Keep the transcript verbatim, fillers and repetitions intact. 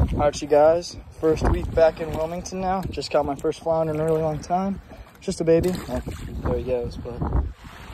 All right, you guys, first week back in Wilmington now. Just got my first flounder in a really long time. Just a baby. Oh, there he goes, but